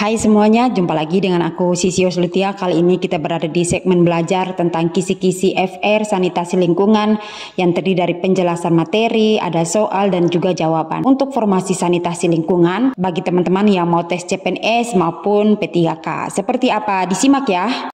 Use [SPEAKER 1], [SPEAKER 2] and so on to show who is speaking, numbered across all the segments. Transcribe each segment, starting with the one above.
[SPEAKER 1] Hai semuanya, jumpa lagi dengan aku Sisi Oslutia. Kali ini kita berada di segmen belajar tentang kisi-kisi FR sanitasi lingkungan yang terdiri dari penjelasan materi, ada soal dan juga jawaban. Untuk formasi sanitasi lingkungan bagi teman-teman yang mau tes CPNS maupun P3K. Seperti apa? Disimak ya.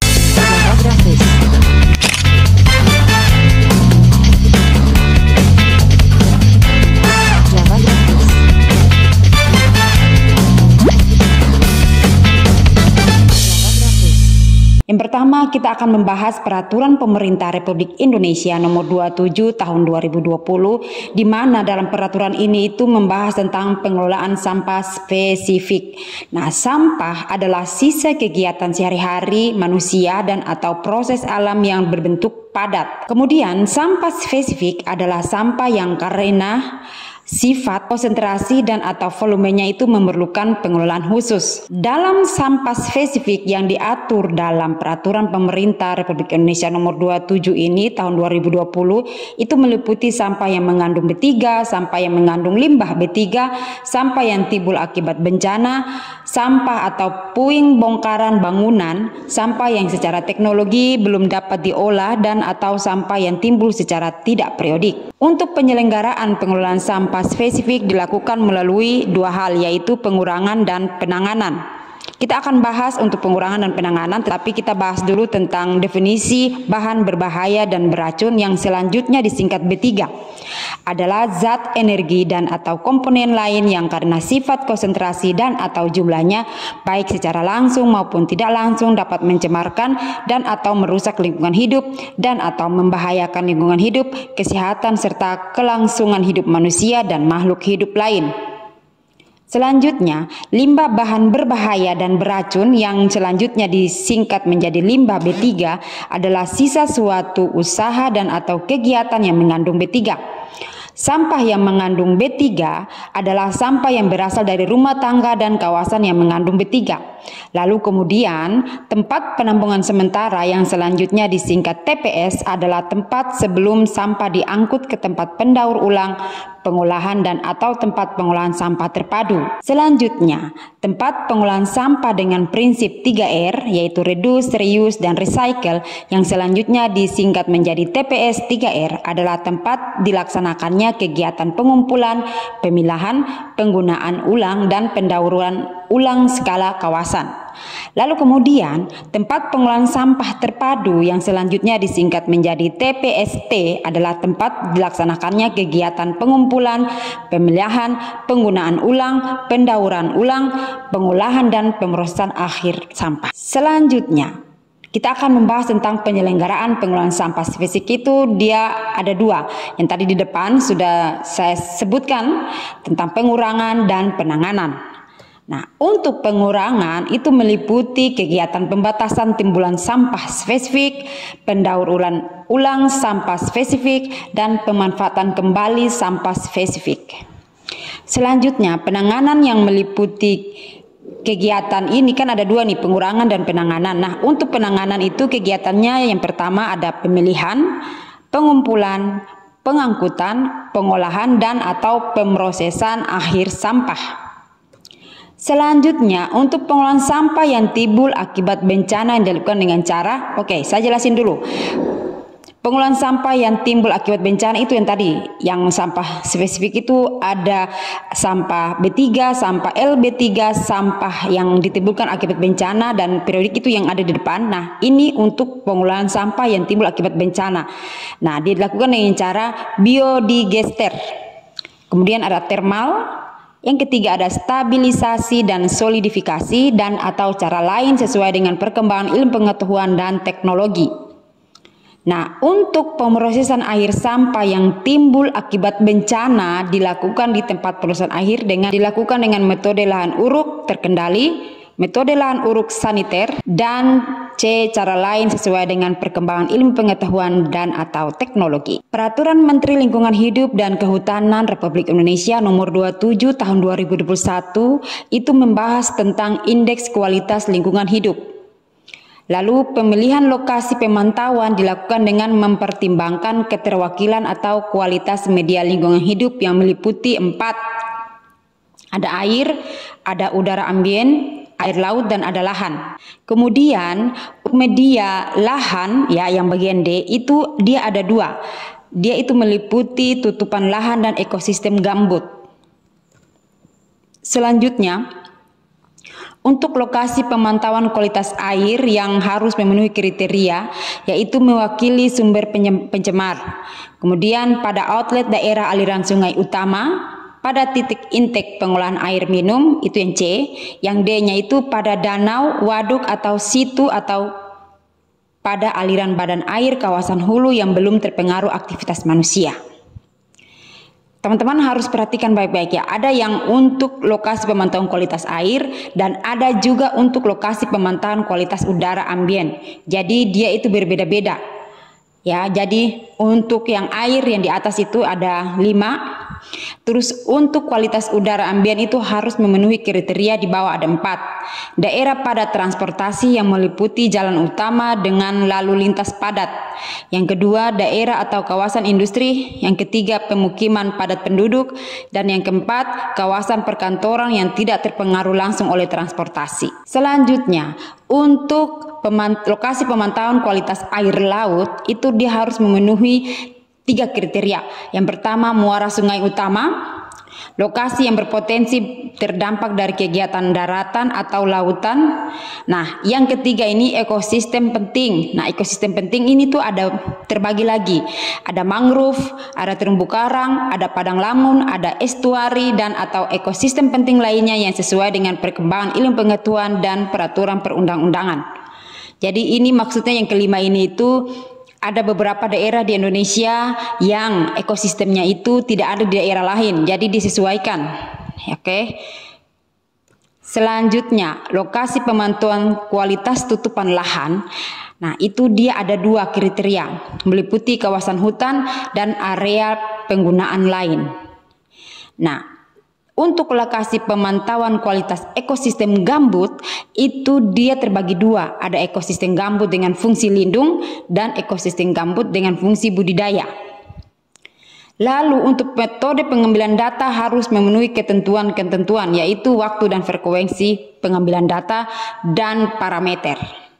[SPEAKER 1] Yang pertama, kita akan membahas Peraturan Pemerintah Republik Indonesia Nomor 27 Tahun 2020, di mana dalam peraturan ini itu membahas tentang pengelolaan sampah spesifik. Nah, sampah adalah sisa kegiatan sehari-hari manusia dan atau proses alam yang berbentuk padat. Kemudian, sampah spesifik adalah sampah yang karena sifat, konsentrasi, dan atau volumenya itu memerlukan pengelolaan khusus. Dalam sampah spesifik yang diatur dalam Peraturan Pemerintah Republik Indonesia Nomor 27 ini tahun 2020 itu meliputi sampah yang mengandung B3, sampah yang mengandung limbah B3, sampah yang timbul akibat bencana, sampah atau puing bongkaran bangunan, sampah yang secara teknologi belum dapat diolah dan atau sampah yang timbul secara tidak periodik. Untuk penyelenggaraan pengelolaan sampah spesifik dilakukan melalui dua hal, yaitu pengurangan dan penanganan. Kita akan bahas untuk pengurangan dan penanganan, tetapi kita bahas dulu tentang definisi bahan berbahaya dan beracun yang selanjutnya disingkat B3. Adalah zat, energi, dan atau komponen lain yang karena sifat konsentrasi dan atau jumlahnya baik secara langsung maupun tidak langsung dapat mencemarkan dan atau merusak lingkungan hidup dan atau membahayakan lingkungan hidup, kesehatan serta kelangsungan hidup manusia dan makhluk hidup lain. Selanjutnya, limbah bahan berbahaya dan beracun yang selanjutnya disingkat menjadi limbah B3 adalah sisa suatu usaha dan atau kegiatan yang mengandung B3. Sampah yang mengandung B3 adalah sampah yang berasal dari rumah tangga dan kawasan yang mengandung B3. Lalu kemudian tempat penampungan sementara yang selanjutnya disingkat TPS adalah tempat sebelum sampah diangkut ke tempat pendaur ulang, pengolahan dan atau tempat pengolahan sampah terpadu. Selanjutnya, tempat pengolahan sampah dengan prinsip 3R yaitu reduce, reuse, dan recycle yang selanjutnya disingkat menjadi TPS 3R adalah tempat dilaksanakannya kegiatan pengumpulan, pemilahan, penggunaan ulang, dan pendauran ulang skala kawasan. Lalu kemudian tempat pengolahan sampah terpadu yang selanjutnya disingkat menjadi TPST adalah tempat dilaksanakannya kegiatan pengumpulan, pemilihan, penggunaan ulang, pendauran ulang, pengolahan dan pemrosesan akhir sampah. Selanjutnya kita akan membahas tentang penyelenggaraan pengelolaan sampah spesifik. Itu dia ada dua. Yang tadi di depan sudah saya sebutkan tentang pengurangan dan penanganan. Nah, untuk pengurangan itu meliputi kegiatan pembatasan timbulan sampah spesifik, pendaur ulang sampah spesifik, dan pemanfaatan kembali sampah spesifik. Selanjutnya, penanganan yang meliputi kegiatan ini kan ada dua nih, pengurangan dan penanganan. Nah, untuk penanganan itu kegiatannya yang pertama ada pemilihan, pengumpulan, pengangkutan, pengolahan, dan atau pemrosesan akhir sampah. Selanjutnya, untuk pengolahan sampah yang timbul akibat bencana yang dilakukan dengan cara, saya jelasin dulu. Pengolahan sampah yang timbul akibat bencana itu yang tadi, yang sampah spesifik itu ada sampah B3, sampah LB3, sampah yang ditimbulkan akibat bencana dan periodik itu yang ada di depan. Nah, ini untuk pengolahan sampah yang timbul akibat bencana. Nah, dilakukan dengan cara biodigester. Kemudian ada thermal. Yang ketiga ada stabilisasi dan solidifikasi dan atau cara lain sesuai dengan perkembangan ilmu pengetahuan dan teknologi. Nah, untuk pemrosesan air sampah yang timbul akibat bencana dilakukan di tempat pemrosesan air dilakukan dengan metode lahan uruk terkendali, metode lahan uruk saniter, dan cara lain sesuai dengan perkembangan ilmu pengetahuan dan atau teknologi. Peraturan Menteri Lingkungan Hidup dan Kehutanan Republik Indonesia Nomor 27 Tahun 2021 itu membahas tentang indeks kualitas lingkungan hidup. Lalu pemilihan lokasi pemantauan dilakukan dengan mempertimbangkan keterwakilan atau kualitas media lingkungan hidup yang meliputi 4. Ada air, ada udara ambien, air laut dan ada lahan. Kemudian media lahan ya yang bagian D itu dia ada dua. Dia itu meliputi tutupan lahan dan ekosistem gambut. Selanjutnya, untuk lokasi pemantauan kualitas air yang harus memenuhi kriteria, yaitu mewakili sumber pencemar. Kemudian pada outlet daerah aliran sungai utama, pada titik intake pengolahan air minum, itu yang C. Yang D-nya itu pada danau, waduk atau situ atau pada aliran badan air kawasan hulu yang belum terpengaruh aktivitas manusia. Teman-teman harus perhatikan baik-baik ya. Ada yang untuk lokasi pemantauan kualitas air dan ada juga untuk lokasi pemantauan kualitas udara ambien. Jadi dia itu berbeda-beda. Ya, jadi untuk yang air yang di atas itu ada 5. Terus untuk kualitas udara ambien itu harus memenuhi kriteria di bawah ada 4. Daerah padat transportasi yang meliputi jalan utama dengan lalu lintas padat. Yang kedua, daerah atau kawasan industri. Yang ketiga, pemukiman padat penduduk. Dan yang keempat, kawasan perkantoran yang tidak terpengaruh langsung oleh transportasi. Selanjutnya, untuk lokasi pemantauan kualitas air laut itu dia harus memenuhi 3 kriteria. Yang pertama, muara sungai utama, lokasi yang berpotensi terdampak dari kegiatan daratan atau lautan. Nah, yang ketiga ini ekosistem penting. Nah, ekosistem penting ini tuh ada terbagi lagi. Ada mangrove, ada terumbu karang, ada padang lamun, ada estuari dan atau ekosistem penting lainnya yang sesuai dengan perkembangan ilmu pengetahuan dan peraturan perundang-undangan. Jadi ini maksudnya yang kelima ini itu ada beberapa daerah di Indonesia yang ekosistemnya itu tidak ada di daerah lain, jadi disesuaikan. Oke. Selanjutnya, lokasi pemantauan kualitas tutupan lahan. Nah, itu dia ada 2 kriteria, meliputi kawasan hutan dan area penggunaan lain. Nah, untuk lokasi pemantauan kualitas ekosistem gambut itu dia terbagi 2. Ada ekosistem gambut dengan fungsi lindung dan ekosistem gambut dengan fungsi budidaya. Lalu untuk metode pengambilan data harus memenuhi ketentuan-ketentuan yaitu waktu dan frekuensi pengambilan data dan parameter.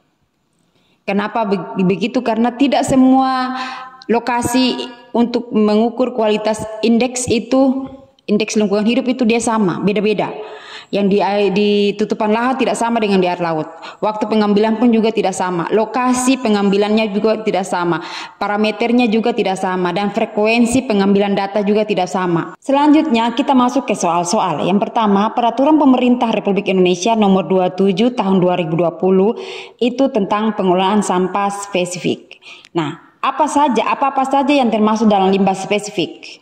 [SPEAKER 1] Kenapa begitu? Karena tidak semua lokasi untuk mengukur kualitas indeks lingkungan hidup itu dia sama, beda-beda. Yang di tutupan lahan tidak sama dengan di air laut. Waktu pengambilan pun juga tidak sama. Lokasi pengambilannya juga tidak sama. Parameternya juga tidak sama. Dan frekuensi pengambilan data juga tidak sama. Selanjutnya kita masuk ke soal-soal. Yang pertama, Peraturan Pemerintah Republik Indonesia Nomor 27 Tahun 2020 itu tentang pengelolaan sampah spesifik. Nah, apa apa saja yang termasuk dalam limbah spesifik?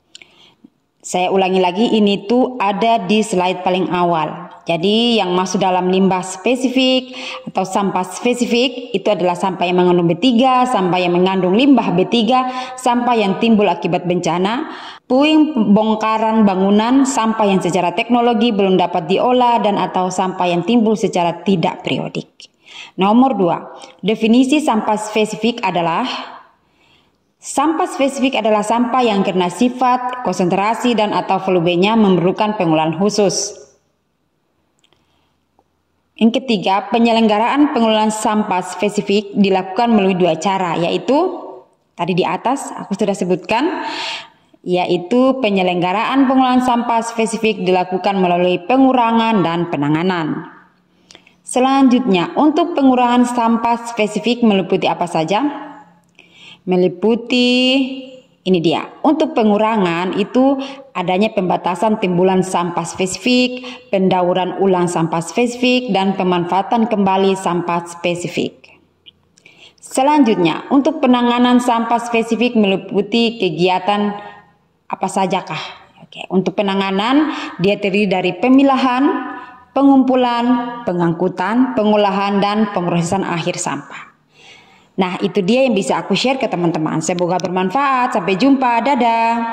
[SPEAKER 1] Saya ulangi lagi, ini tuh ada di slide paling awal. Jadi yang masuk dalam limbah spesifik atau sampah spesifik itu adalah sampah yang mengandung B3, sampah yang mengandung limbah B3, sampah yang timbul akibat bencana, puing bongkaran bangunan, sampah yang secara teknologi belum dapat diolah dan atau sampah yang timbul secara tidak periodik. Nomor 2, definisi sampah spesifik adalah sampah spesifik adalah sampah yang karena sifat, konsentrasi, dan atau volumenya memerlukan pengolahan khusus. Yang ketiga, penyelenggaraan pengelolaan sampah spesifik dilakukan melalui 2 cara, yaitu tadi di atas aku sudah sebutkan, yaitu penyelenggaraan pengelolaan sampah spesifik dilakukan melalui pengurangan dan penanganan. Selanjutnya, untuk pengurangan sampah spesifik meliputi apa saja? Meliputi ini dia. Untuk pengurangan itu adanya pembatasan timbulan sampah spesifik, pendauran ulang sampah spesifik, dan pemanfaatan kembali sampah spesifik. Selanjutnya, untuk penanganan sampah spesifik meliputi kegiatan apa sajakah? Oke, untuk penanganan dia terdiri dari pemilahan, pengumpulan, pengangkutan, pengolahan, dan pemrosesan akhir sampah. Nah, itu dia yang bisa aku share ke teman-teman. Semoga bermanfaat. Sampai jumpa. Dadah.